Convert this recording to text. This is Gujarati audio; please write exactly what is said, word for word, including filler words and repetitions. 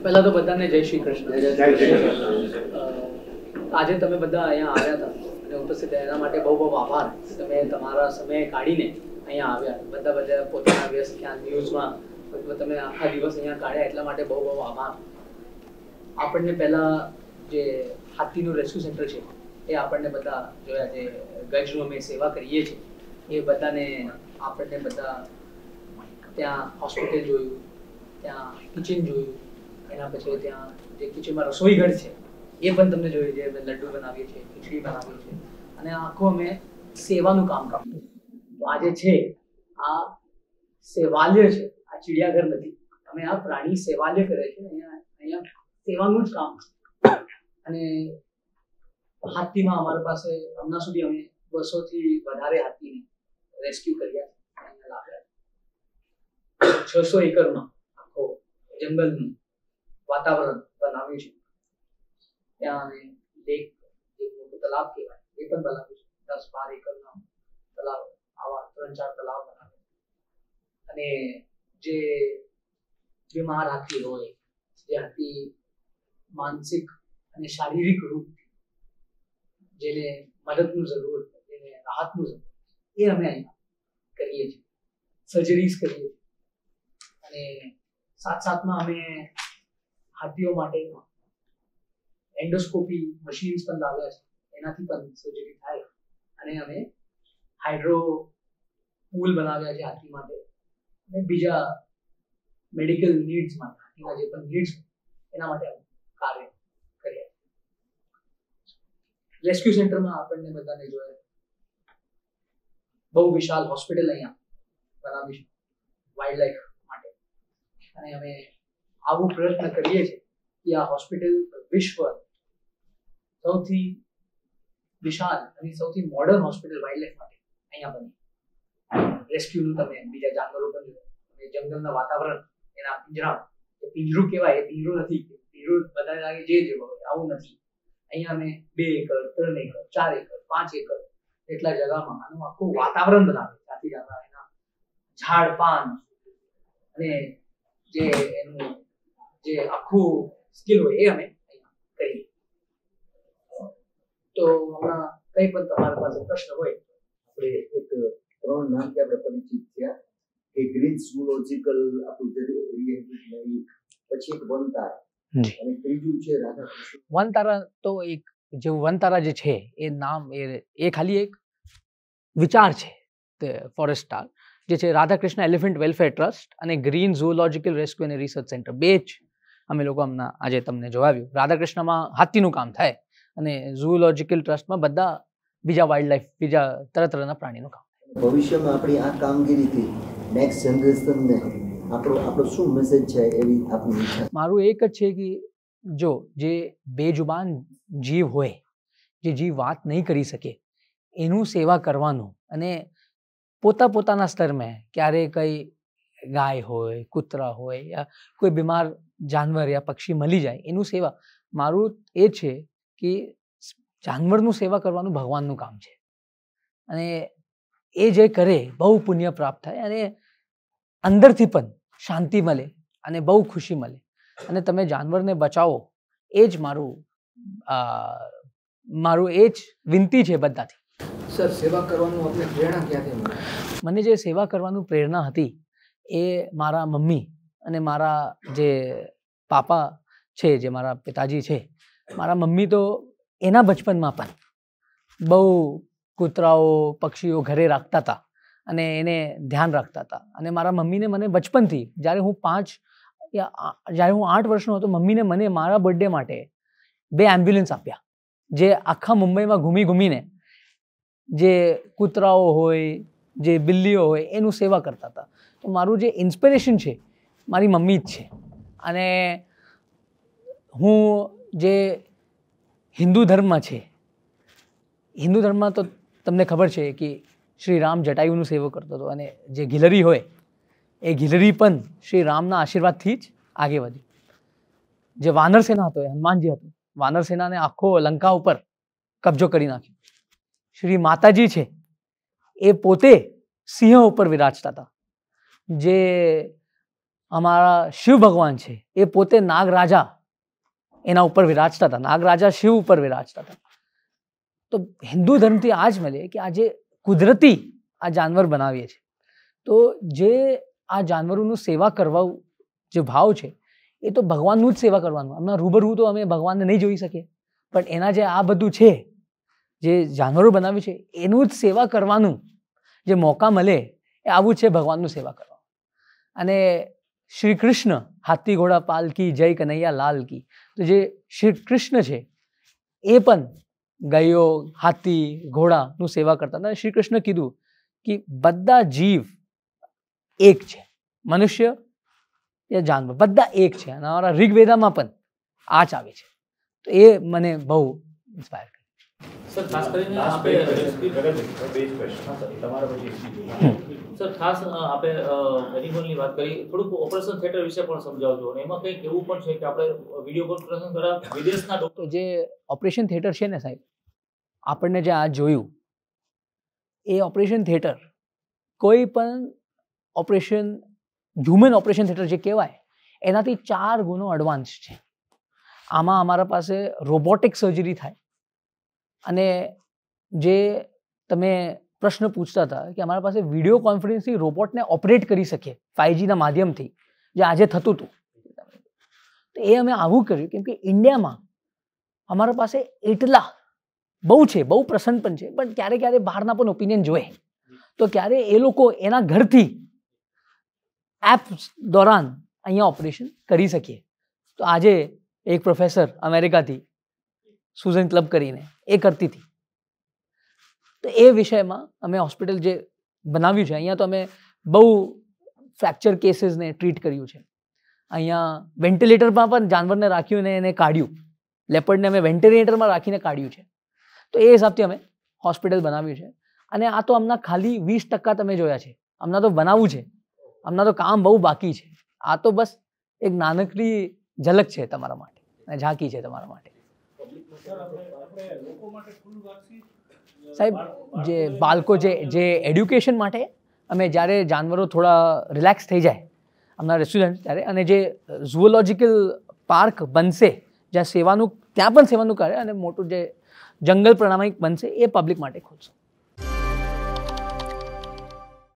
પહેલા તો બધાને જય શ્રી કૃષ્ણ. આજે તમે બધા અહીંયા આવ્યા હતા અને ઉપસ્થિત એના માટે બહુ બહુ આભાર. તમે તમારા સમય કાઢીને અહીંયા આવ્યા. બધા બધા પોતાના વ્યસ્ત ક્યાં ન્યૂઝમાં તમે આખા દિવસ અહીંયા કાઢ્યા એટલા માટે બહુ બહુ આભાર. આપણને પહેલા જે હાથીનું રેસ્ક્યુ સેન્ટર છે એ આપણને બધા જોયા, જે ગજનું અમે સેવા કરીએ છીએ એ બધાને આપણને બધા ત્યાં હોસ્પિટલ જોયું, ત્યાં કિચન જોયું, એના પછી ત્યાં જે કિચનમાં રસોઈ ઘર છે એ પણ તમને જોયું, જે અમે લડ્ડુ બનાવીએ છીએ, ખીચડી બનાવીએ છીએ અને આખું અમે સેવાનું કામ કરીએ. તો આજે છે આ સેવાલય છે, આ ચિડિયાઘર નથી. અમે આ પ્રાણી સેવાલય કરે છે. અહીંયા અહીંયા સેવાનું જ કામ. અને હાથીમાં અમારી પાસે હમણાં સુધી અમે બસો થી વધારે હાથીને રેસ્ક્યુ કર્યા, અહીંયા લાવ્યા. છસો એકરમાં આખો જંગલનું વાતાવરણ બનાવ્યું છે. ત્યાં અમે લેક, જે મોટું તલાવ કહેવાય એ પણ બનાવ્યું છે. દસ બાર એકરના તલાવ, આવા ત્રણ ચાર તલાવ બનાવ્યા. અને જે બીમાર હાથી હોય, જે હાથી માનસિક અને શારીરિક રૂપ જેને મદદનું જરૂર, જેને રાહતનું જરૂર, એ અમે અહીંયા કરીએ છીએ, સર્જરીઝ કરીએ છીએ. અને સાથ સાથમાં અમે હાથીઓ માટે એન્ડોસ્કોપી મશીન્સ પણ લાવ્યા છે, એનાથી પણ સર્જરી થાય. અને અમે હાઇડ્રો પૂલ બનાવ્યા છે હાથી માટે, અને બીજા મેડિકલ નીડ્સ માટે, હાથીના જે પણ નીડ્સ એના માટે કાર્ય કર્યા. રેસ્ક્યુ સેન્ટરમાં આપણને બધાને જોયા, બહુ વિશાળ હોસ્પિટલ અહીંયા બનાવી છે વાઇલ્ડ લાઈફ માટે. અને અમે આવું પ્રયત્ન કરીએ છીએ કે આ હોસ્પિટલ વિશ્વ સૌથી વિશાળ અને સૌથી મોડર્ન હોસ્પિટલ વાઇલ્ડ લાઈફ માટે અહીંયા બની. રેસ્ક્યુનું તમે બીજા જાનવરો પણ જોયો, અને જંગલના વાતાવરણ, એના પિંજરા, એ પિંજરું કહેવાય, એ પિંજરું નથી. પિંજરું બધા લાગે જે જેવો હોય, આવું નથી. અહીંયા અમે બે એકર, ત્રણ એકર, ચાર એકર, પાંચ એકર એટલા જગામાં આનું આખું વાતાવરણ બનાવે. ત્યાંથી જતા એના ઝાડ પાન અને જે એનું જે આખું સ્કિલ હોય એ અમે અહીંયા કરીએ. તો હમણાં કંઈ પણ તમારા પાસે પ્રશ્ન હોય. આપણે એક ત્રણ નામથી આપણે પરિચિત થયા, કે ગ્રીન ઝૂલોજિકલ આપણું જે એરિયા, પછી એક વનતારા અને ત્રીજું છે રાધાકૃષ્ણ. વનતારા તો એક જે વનતારા જે છે એ નામ એ એ ખાલી એક વિચાર છે તે ફોરેસ્ટ સ્ટાર જે છે રાધાકૃષ્ણ એલિફન્ટ વેલફેર ટ્રસ્ટ અને ગ્રીન ઝૂલોજિકલ રેસ્ક્યુ અને રિસર્ચ સેન્ટર, બે જ અમે લોકો હમણાં આજે તમને જોવાવ્યું. રાધાકૃષ્ણમાં હાથીનું કામ થાય અને ઝૂલોજિકલ ટ્રસ્ટમાં બધા બીજા વાઇલ્ડ લાઈફ, બીજા તરહ તરહના પ્રાણીનું કામ. ભવિષ્યમાં આપણી આ કામગીરીથી નેક્સ્ટ જનરેશનને આપણો આપણો શું મેસેજ છે એવી આપની ઈચ્છા? મારું એક જ છે કે જો જે બેજુબાન જીવ હોય, જે જીવ વાત નહીં કરી શકે, એનું સેવા કરવાનું. અને પોતા પોતાના સ્તરમાં ક્યારે કંઈ ગાય હોય, કૂતરા હોય, યા કોઈ બીમાર જાનવર યા પક્ષી મળી જાય, એનું સેવા. મારું એ છે કે જાનવરનું સેવા કરવાનું ભગવાનનું કામ છે. અને એ જે કરે બહુ પુણ્ય પ્રાપ્ત થાય, અને અંદરથી પણ શાંતિ મળે અને બહુ ખુશી મળે. અને તમે જાનવરને બચાવો, એ જ મારું મારું એ જ વિનંતી છે બધાથી. સર, સેવા કરવાનું આપણે પ્રેરણા ક્યાંથી મળે? મને જે સેવા કરવાનું પ્રેરણા હતી એ મારા મમ્મી અને મારા જે પાપા છે, જે મારા પિતાજી છે. મારા મમ્મી તો એના બચપનમાં પણ બહુ કૂતરાઓ, પક્ષીઓ ઘરે રાખતા હતા અને એને ધ્યાન રાખતા હતા. અને મારા મમ્મીને મને બચપનથી, જ્યારે હું પાંચ યા જ્યારે હું આઠ વર્ષનો હતો, મમ્મીને મને મારા બર્થડે માટે બે એમ્બ્યુલન્સ આપ્યા, જે આખા મુંબઈમાં ઘૂમી ઘૂમીને જે કૂતરાઓ હોય, જે બિલ્લીઓ હોય, એનું સેવા કરતા હતા. તો મારું જે ઇન્સ્પિરેશન છે મારી મમ્મી જ છે. અને હું જે હિન્દુ ધર્મમાં છે, હિન્દુ ધર્મમાં તો તમને ખબર છે કે શ્રી રામ જટાયુનું સેવો કરતો હતો, અને જે ગિલરી હોય એ ગિલરી પણ શ્રી રામના આશીર્વાદથી જ આગે વધી. જે વાનર સેના હતો એ હનુમાનજી હતું. વાનર સેનાને આખો લંકા ઉપર કબજો કરી નાખ્યો. શ્રી માતાજી છે એ પોતે સિંહ ઉપર વિરાજતા હતા. જે અમારા શિવ ભગવાન છે એ પોતે નાગરાજા એના ઉપર વિરાજતા હતા, નાગરાજા શિવ ઉપર વિરાજતા હતા. તો હિન્દુ ધર્મથી આ જ મળે કે આજે કુદરતી આ જાનવર બનાવીએ છીએ, તો જે આ જાનવરોનું સેવા કરવા જે ભાવ છે એ તો ભગવાનનું જ સેવા કરવાનું. હમણાં રૂબરૂ તો અમે ભગવાનને નહીં જોઈ શકીએ, પણ એના જે આ બધું છે, જે જાનવરો બનાવ્યું છે એનું જ સેવા કરવાનું જે મોકા મળે એ આવું છે ભગવાનનું સેવા કરવા. અને શ્રી કૃષ્ણ હાથી ઘોડા પાલકી જય કનૈયા લાલ કી, તો જે શ્રી કૃષ્ણ છે એ પણ ગાયો હાથી ઘોડાનું સેવા કરતા હતા. શ્રી કૃષ્ણ કીધું કે બધા જીવ એક છે, મનુષ્ય યા જાનવર બધા એક છે. અને અમારા ઋગ્વેદામાં પણ આ જ આવે છે. તો એ મને બહુ ઇન્સ્પાયર કરે. સર ખાસ કરીને આપે સર ખાસ આપે એનિમલની વાત કરી, થોડુંક ઓપરેશન થિયેટર વિશે પણ સમજાવજો. અને એમાં કંઈક એવું પણ છે કે આપણે વિડીયો કોન્ફરન્સ દ્વારા વિદેશના ડોક્ટર જે ઓપરેશન થિયેટર છે ને સાહેબ, આપણને જે આ જોયું એ ઓપરેશન થિયેટર કોઈ પણ ઓપરેશન હ્યુમન ઓપરેશન થિયેટર જે કહેવાય એનાથી ચાર ગુણો એડવાન્સ છે. આમાં અમારા પાસે રોબોટિક સર્જરી થાય. અને જે તમે પ્રશ્ન પૂછતા હતા કે અમારા પાસે વિડીયો કોન્ફરન્સથી રોબોટને ઓપરેટ કરી શકીએ ફાઈવજીના માધ્યમથી, જે આજે થતું હતું, તો એ અમે આવું કર્યું કેમ કે ઇન્ડિયામાં અમારા પાસે એટલા બહુ છે, બહુ પ્રસન્ન પણ છે, પણ ક્યારે ક્યારે બહારના પણ ઓપિનિયન જોઈએ, તો ક્યારે એ લોકો એના ઘરથી એપ દોરાન અહીંયા ઓપરેશન કરી શકીએ. તો આજે એક પ્રોફેસર અમેરિકાથી સુઝન ક્લબ કરીને એ કરતી હતી. તો એ વિષયમાં અમે હોસ્પિટલ જે બનાવ્યું છે અહીંયા, તો અમે બહુ ફ્રેક્ચર કેસીસને ટ્રીટ કર્યું છે. અહીંયા વેન્ટિલેટરમાં પણ જાનવરને રાખ્યું ને એને કાઢ્યું, લેપર્ડને અમે વેન્ટિલેટરમાં રાખીને કાઢ્યું છે. તો એ હિસાબથી અમે હોસ્પિટલ બનાવ્યું છે. અને આ તો હમણાં ખાલી વીસ ટકા તમે જોયા છે, હમણાં તો બનાવવું છે, હમણાં તો કામ બહુ બાકી છે. આ તો બસ એક નાનકડી ઝલક છે તમારા માટે, ઝાંકી છે તમારા માટે. સાહેબ જે બાળકો જે જે એડ્યુકેશન માટે અમે જ્યારે જાનવરો થોડા રિલેક્સ થઈ જાય અમારા રેસ્ટોરન્ટ ત્યારે, અને જે ઝુઓલોજિકલ પાર્ક બનશે જ્યાં સેવાનું, ત્યાં પણ સેવાનું કરે, અને મોટું જે જંગલ પ્રણામી બનશે એ પબ્લિક માટે ખોલશું.